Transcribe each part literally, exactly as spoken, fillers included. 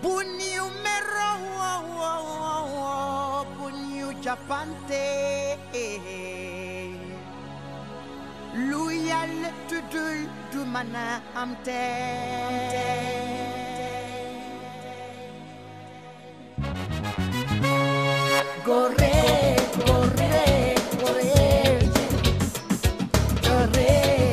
Bunyu mero, bunyu japante. Luyal tudul du mana amte. Gore, gore, gore, gore,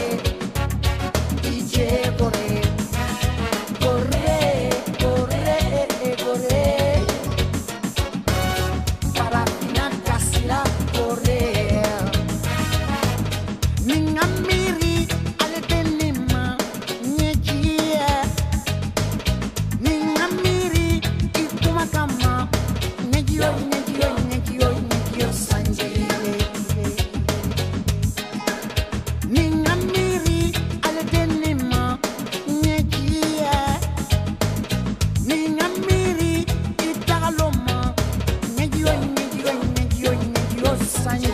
D J gore, gore, gore, gore, parafina kasila gore, ningamiri aletenima nyejia, ningamiri ikumakama nyejio nyejio nyejio nyejio sanje. Ningamiri aletenima nyejia, ningamiri itagaloma nyejio nyejio nyejio nyejio sanje.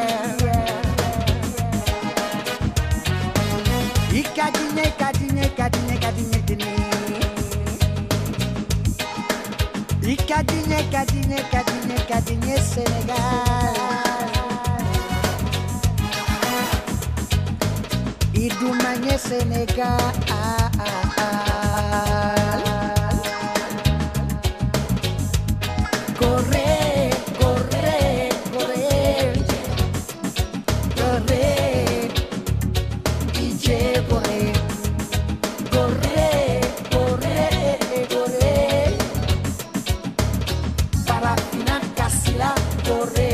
Ikadine kadine kadine kadine dine. Ikadine kadine kadine kadine Sénégal. Idumanye Sénégal. Corre, corre, corre, corre, D J corre, corre, corre, corre, parafina kasila corre.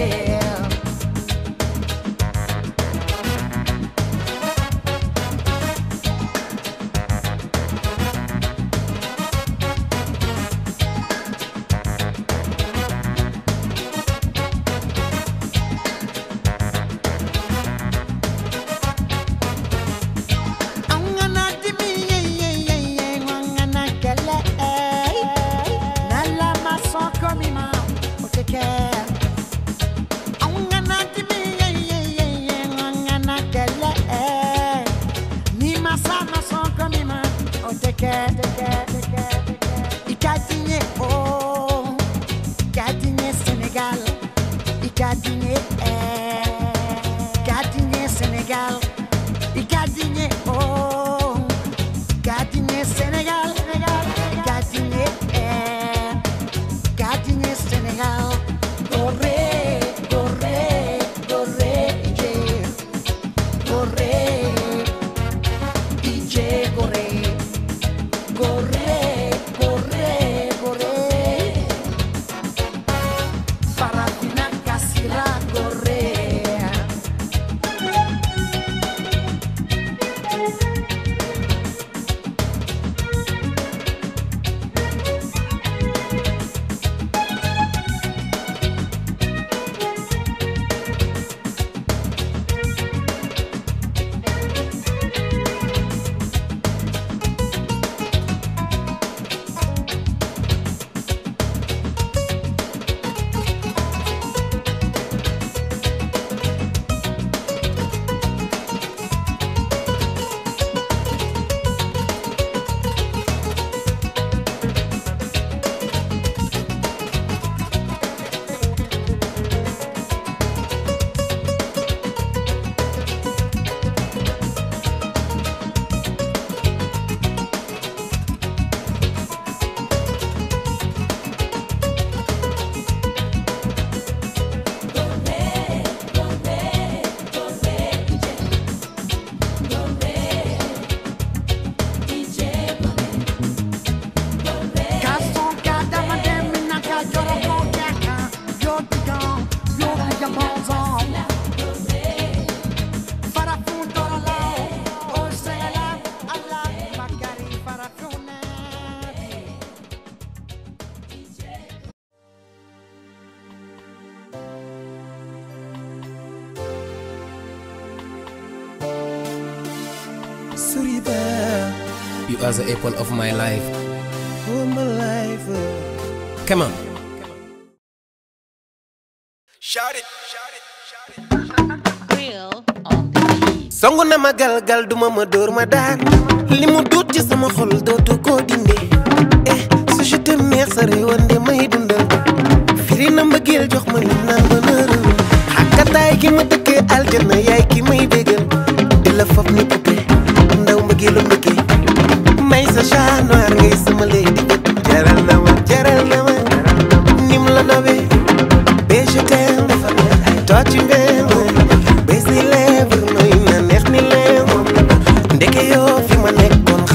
Angana dimi ye ye ye ye, angana kele eh. Nala mason komima oteke. Angana dimi ye ye ye ye, angana kele eh. Ni masa mason komima oteke. Ikadine oh, ikadine Sénégal, ikadine eh, ikadine Sénégal. Ikadine oh, ikadine Sénégal, ikadine eh, ikadine Sénégal. Corre, corre, corre, yeah. Corre, D J corre, corre, corre, corre, parafina kasila corre. Suriba, You are the apple of my life. all my life. Come on. Shout it, shout it, shout it. Real on the beat. Songu na ma gal gal duma ma dóor ma daan li mu duut ci sama xol dootu ko dindi eh su je t'aime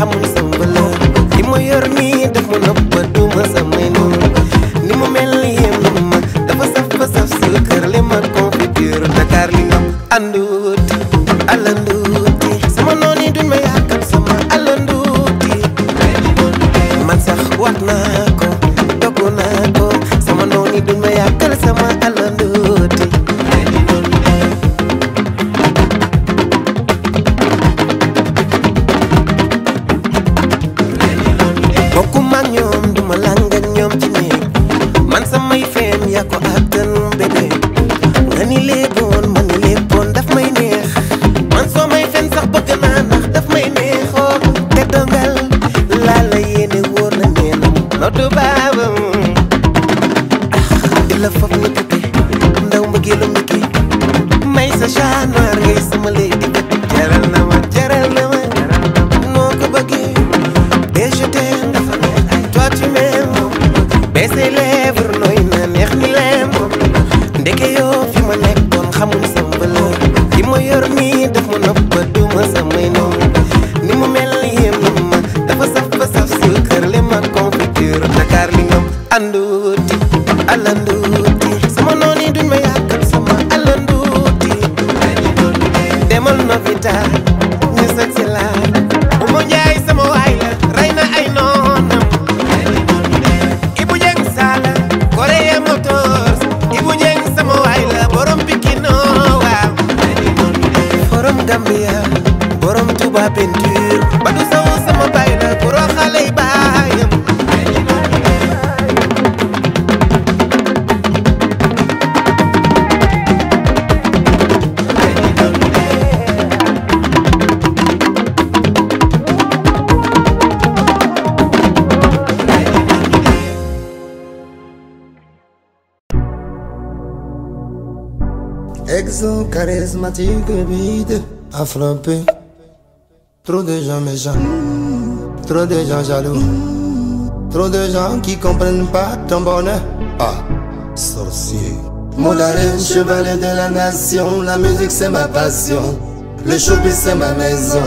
xamuñ sama valeur li ma yor nii daf ma nëbb du ma samay noonu ni mu mel ni yem ma dafa saf fa saf suukar li ma confiture Dakar li nga anduuti alanduuti sama noon yi duñ ma yàkkal sama alanduuti man sax wax naa ko dogu naa ko sama noon yi duñ ma yàkkal sama alanduuti bokku mag ñoom duma lang ak ñoom ci néeg man samay feem yaa ko àttan bébé nga ni léeboon man ni léppoon daf may neex man soo may fen sax bëgg naa ndax daf may neexoo te dongal laa la yéene wóor na neenam noddu baabam di la fab ni kute ndaw mbëggeelu mbëgge may sa chat noir ngay sama lay di bët jaral na ma jaral na ma noo ko bëggee je t'aime dafa neex ay toi tu m'aimes baisser lèvres nooy na neex ni lem ndeke yoo fi ma nekkoon xamuñ sama valeur li ma yor nii daf ma nëbb du ma samay noonu ni mu mel ni yem ma dafa saf fa saf suukar li ma confiture Dakar li nga anduuti alanduuti sama noon yi duñ ma yàkkal sama alanduuti demal novita ñu sëg si la Umo Njaay sama waay la rey na ay noonam Ibu Jeng Sala Korea Motors Ibu Jeng sama waay la borom Pikino waaw borom Gambia borom Touba peinture Badu Sow sama baay la borom xale yi baayam Exo charismatique vide à frapper. Trop de gens méchants, trop de gens jaloux, trop de gens qui comprennent pas ton bonheur. Ah, sorcier. Moulare, chevalier de la nation, la musique c'est ma passion, le showbiz c'est ma maison.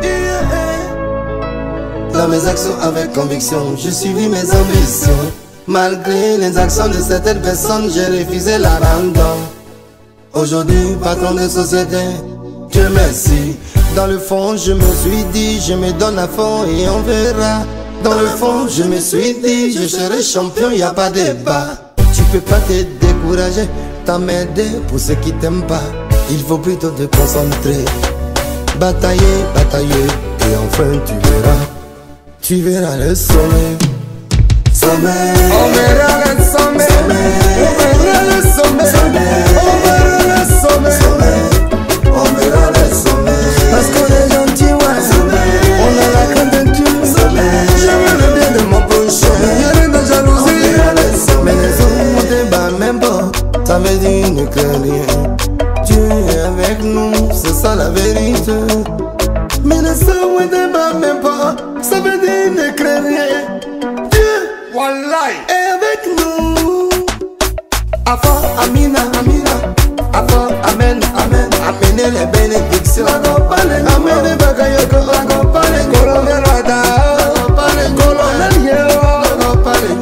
Dans mes actions avec conviction, j'ai suivi mes ambitions. Malgré les actions de certaines personnes, j'ai refusé l'abandon. Aujourd'hui, patron de société, Dieu merci. Dans le fond, je me suis dit, je me donne à fond et on verra. Dans le fond, je me suis dit, je serai champion, y a pas de débat. Tu peux pas te décourager, t'emmerder pour ceux qui t'aiment pas. Il faut plutôt te concentrer, batailler, batailler, et enfin tu verras, tu verras le sommet. Sommet, on verra le sommet, on verra le sommet, on verra le sommet, on verra le sommet. Parce qu'on est gentil, ouais, on a la crainte d'un Dieu. Je veux le bien de mon prochain, y'a rien de jalousie. Mais les autres on débat même pas, ça veut dire ne crains rien. Dieu est avec nous, c'est ça la vérité. Mais les autres on débat même pas, ça veut dire ne crains rien. Wallahi est avec nous. Afa, Amina, Amina. Afa, Amen, Amen. Amenez les bénédictions. Amenez Bakayoko. Colonel Wada. Colonel Yero.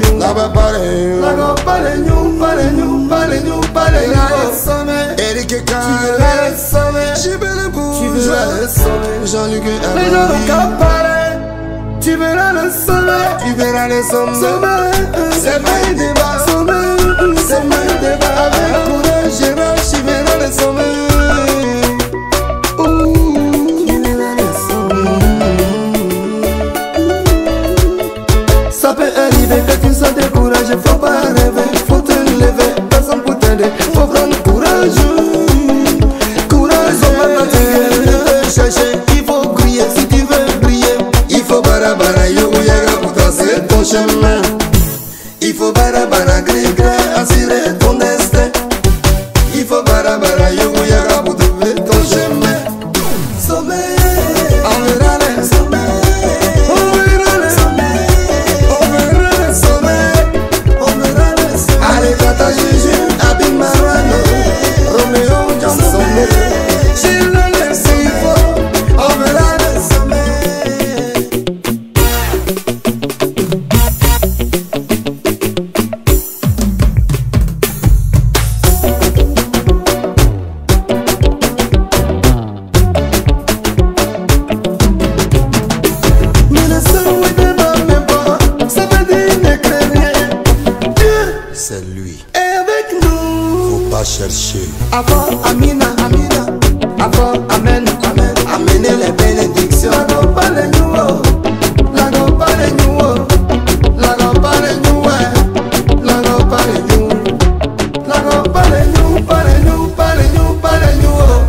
Eric Kale. Jibelebou. Jean-Luc Abou. Tu verras le sommet, tu verras le sommet. C'est pas un débat, sommet, c'est pas un débat. Avec courage, tu verras le sommet. Ouh, tu verras le sommet. Ça peut arriver que tu sois découragé, faut pas rêver, faut te lever, personne pour t'aider, faut prendre courage. Courage, on va pas te chercher, il faut crier si tu veux briller. Il faut bara bara yo yaga pour tracer ton chemin. Il faut bara bara gris gris assurer ton destin. Il faut bara bara yo yaga pour trouver ton chemin. Sommet, on verra le sommet. On verra le sommet. On verra le sommet. On verra le sommet. Allez Tata Juju, Abim Marano, Romeo Johnson. J'ai le laissé il faut. On verra le sommet. Avant Amina, Amina, avant Amen, Amen. Amenez les bénédictions. La gopa les nouveaux, la gopa les nouveaux, la gopa les nouveaux, la gopa les nouveaux, la gopa les nouveaux, pas les nouveaux, pas les nouveaux, pas les nouveaux.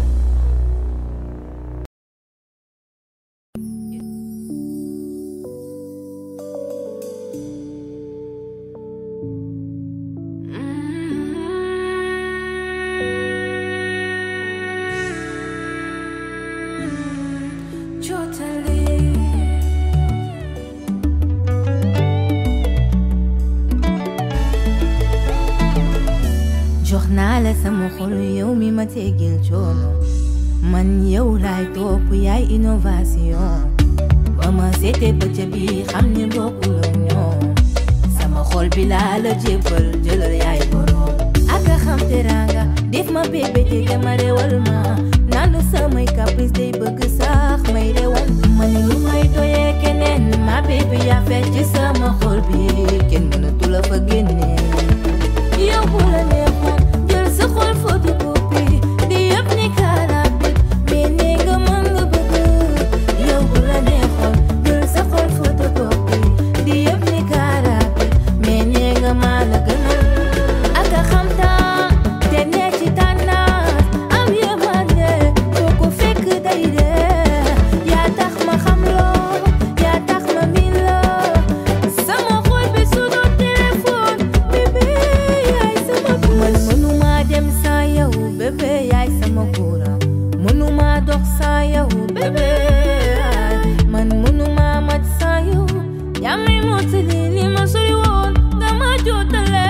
jox naa la sama xol yow mi ma tegil coono man yow laay topp yaay innovation ba ma seete bëccëg bi xam ni bokkuloo ñoom sama xol bi laa la jébbal jëlal yaay borom ak a xam teranga def ma bébé te dama rewal ma naan samay caprice day bëgg sax may rewal man lu may doyee keneen ma bébé yaa fecc sama xol bi kenn mënatu la fa génne yow bu la neexoon jël sa xol photocopie di yëpp ni karabit mais nee nga mën nga bëgg yow bu la neexoon jël sa xol photocopie di yëpp ni karabit mais nee nga maa la gënal ak a xam taan te nee ci tànnaas am yemande foo ko fekk day dee yaa tax ma xam loo yaa tax ma min loo sama xol bi sunu téléphone bébé yaay sama man mënuma dem sans yow bébé yaay sama courant mënuma dox sans yow bébé man mënuma mat sans yow yaa may mottali li ma sori woon nga ma jotale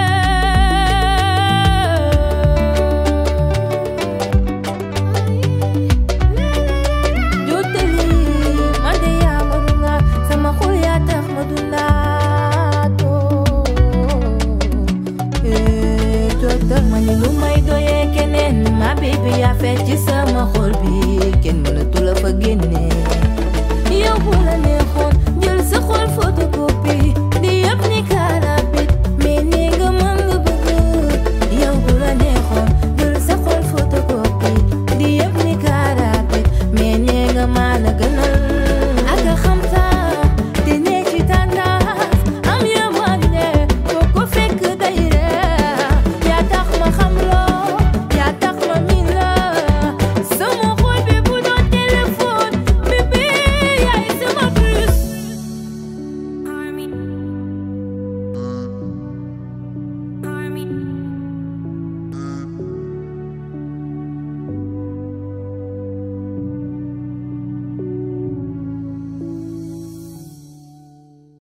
jotali man de yaa ma dunga sama xol yaa tax ma dundaatoo eh jotal ma ni lu may doyee keneen ma bébé yaa fecc sama xol bi kenn mënatu la fa génne yow bu la neexoon jël sa xol photocopie